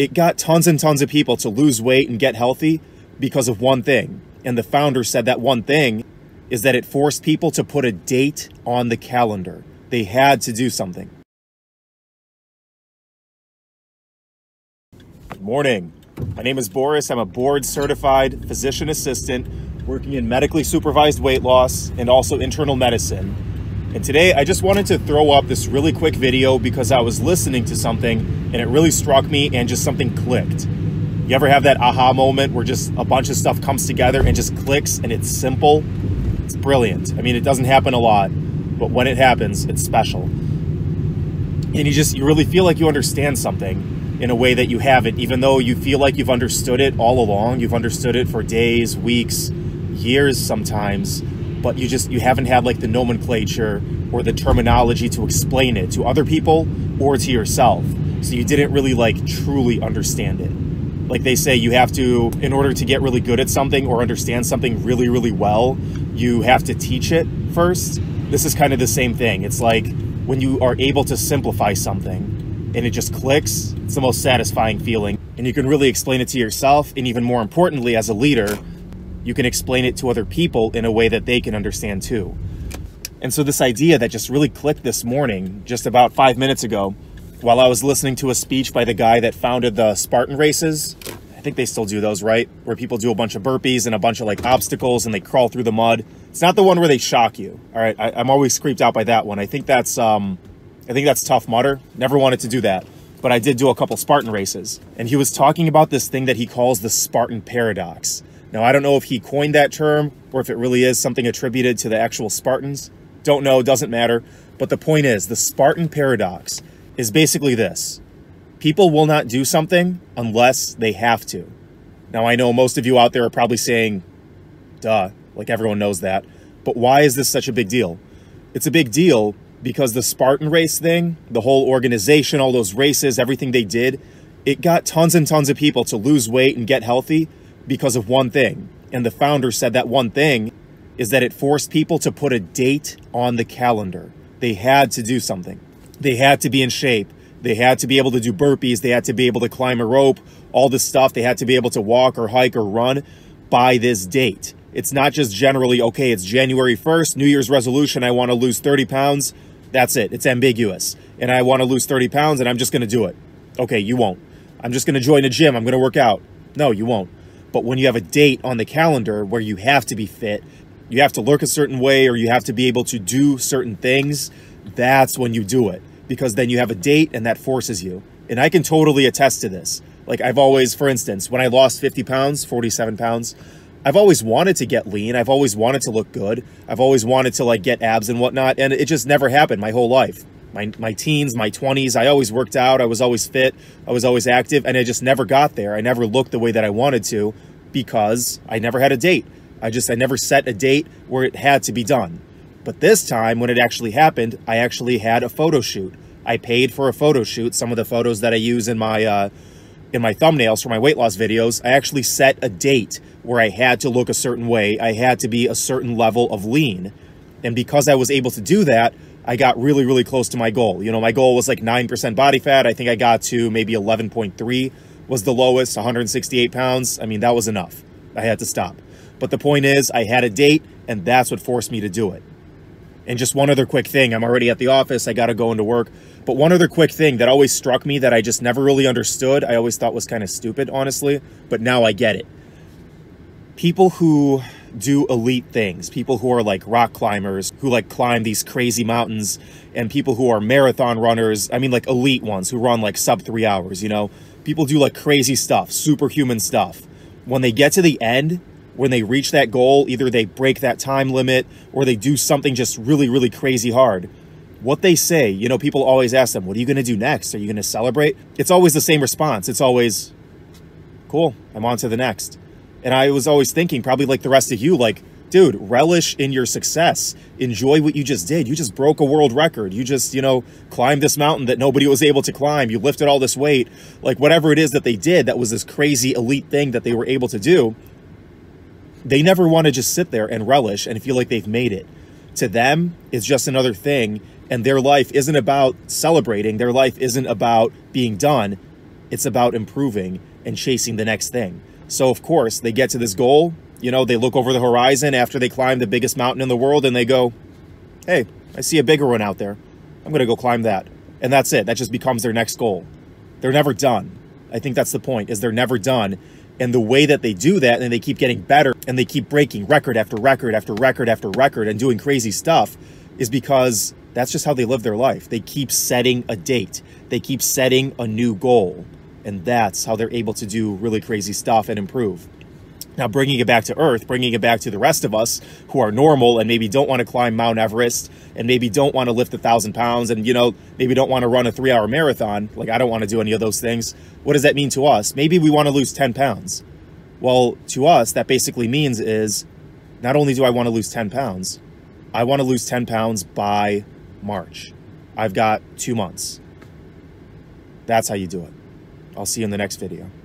It got tons and tons of people to lose weight and get healthy because of one thing. And the founder said that one thing is that it forced people to put a date on the calendar. They had to do something. Good morning. My name is Boris. I'm a board-certified physician assistant working in medically supervised weight loss and also internal medicine. And today I just wanted to throw up this really quick video because I was listening to something and it really struck me and just something clicked. You ever have that aha moment where just a bunch of stuff comes together and just clicks and it's simple? It's brilliant. I mean, it doesn't happen a lot, but when it happens, it's special. And you really feel like you understand something in a way that you haven't, even though you feel like you've understood it all along. You've understood it for days, weeks, years sometimes, but you haven't had like the nomenclature or the terminology to explain it to other people or to yourself. So you didn't really like truly understand it. Like they say, you have to, in order to get really good at something or understand something really, really well, you have to teach it first. This is kind of the same thing. It's like when you are able to simplify something and it just clicks, it's the most satisfying feeling. And you can really explain it to yourself. And even more importantly, as a leader, you can explain it to other people in a way that they can understand too. And so this idea that just really clicked this morning, just about 5 minutes ago, while I was listening to a speech by the guy that founded the Spartan races. I think they still do those, right? Where people do a bunch of burpees and a bunch of like obstacles and they crawl through the mud. It's not the one where they shock you. All right, I'm always creeped out by that one. I think that's Tough Mudder. Never wanted to do that. But I did do a couple Spartan races. And he was talking about this thing that he calls the Spartan paradox. Now, I don't know if he coined that term or if it really is something attributed to the actual Spartans. Don't know, doesn't matter. But the point is, the Spartan paradox is basically this. People will not do something unless they have to. Now, I know most of you out there are probably saying, duh, like everyone knows that. But why is this such a big deal? It's a big deal because the Spartan race thing, the whole organization, all those races, everything they did, it got tons and tons of people to lose weight and get healthy because of one thing. And the founder said that one thing is that it forced people to put a date on the calendar. They had to do something. They had to be in shape. They had to be able to do burpees. They had to be able to climb a rope, all this stuff. They had to be able to walk or hike or run by this date. It's not just generally, okay, it's January 1st, New Year's resolution, I want to lose 30 pounds. That's it. It's ambiguous. And I want to lose 30 pounds and I'm just going to do it. Okay, you won't. I'm just going to join a gym. I'm going to work out. No, you won't. But when you have a date on the calendar where you have to be fit, you have to look a certain way, or you have to be able to do certain things, that's when you do it. Because then you have a date and that forces you. And I can totally attest to this. Like I've always, for instance, when I lost 50 pounds, 47 pounds, I've always wanted to get lean. I've always wanted to look good. I've always wanted to like get abs and whatnot. And it just never happened my whole life. My teens, my 20s, I always worked out. I was always fit. I was always active. And I just never got there. I never looked the way that I wanted to because I never had a date. I never set a date where it had to be done. But this time when it actually happened, I actually had a photo shoot. I paid for a photo shoot. Some of the photos that I use in my thumbnails for my weight loss videos, I actually set a date where I had to look a certain way. I had to be a certain level of lean. And because I was able to do that, I got really, really close to my goal. You know, my goal was like 9% body fat. I think I got to maybe 11.3 was the lowest, 168 pounds. I mean, that was enough. I had to stop. But the point is, I had a date, and that's what forced me to do it. And just one other quick thing. I'm already at the office. I got to go into work. But one other quick thing that always struck me that I just never really understood. I always thought was kind of stupid, honestly. But now I get it. People who do elite things, people who are like rock climbers, who like climb these crazy mountains, and people who are marathon runners, I mean like elite ones who run like sub 3 hours, you know? People do like crazy stuff, superhuman stuff. When they get to the end, when they reach that goal, either they break that time limit or they do something just really, really crazy hard. What they say, you know, people always ask them, what are you going to do next? Are you going to celebrate? It's always the same response. It's always, cool, I'm on to the next. And I was always thinking, probably like the rest of you, like, dude, relish in your success. Enjoy what you just did. You just broke a world record. You just, you know, climbed this mountain that nobody was able to climb. You lifted all this weight. Like whatever it is that they did, that was this crazy elite thing that they were able to do. They never want to just sit there and relish and feel like they've made it. To them, it's just another thing. And their life isn't about celebrating. Their life isn't about being done. It's about improving and chasing the next thing. So of course, they get to this goal, you know, they look over the horizon after they climb the biggest mountain in the world and they go, hey, I see a bigger one out there. I'm going to go climb that. And that's it. That just becomes their next goal. They're never done. I think that's the point, is they're never done. And the way that they do that, and they keep getting better, and they keep breaking record after record after record after record and doing crazy stuff, is because that's just how they live their life. They keep setting a date. They keep setting a new goal. And that's how they're able to do really crazy stuff and improve. Now, bringing it back to Earth, bringing it back to the rest of us who are normal and maybe don't want to climb Mount Everest and maybe don't want to lift 1,000 pounds and, you know, maybe don't want to run a 3-hour marathon. Like, I don't want to do any of those things. What does that mean to us? Maybe we want to lose 10 pounds. Well, to us, that basically means is not only do I want to lose 10 pounds, I want to lose 10 pounds by March. I've got 2 months. That's how you do it. I'll see you in the next video.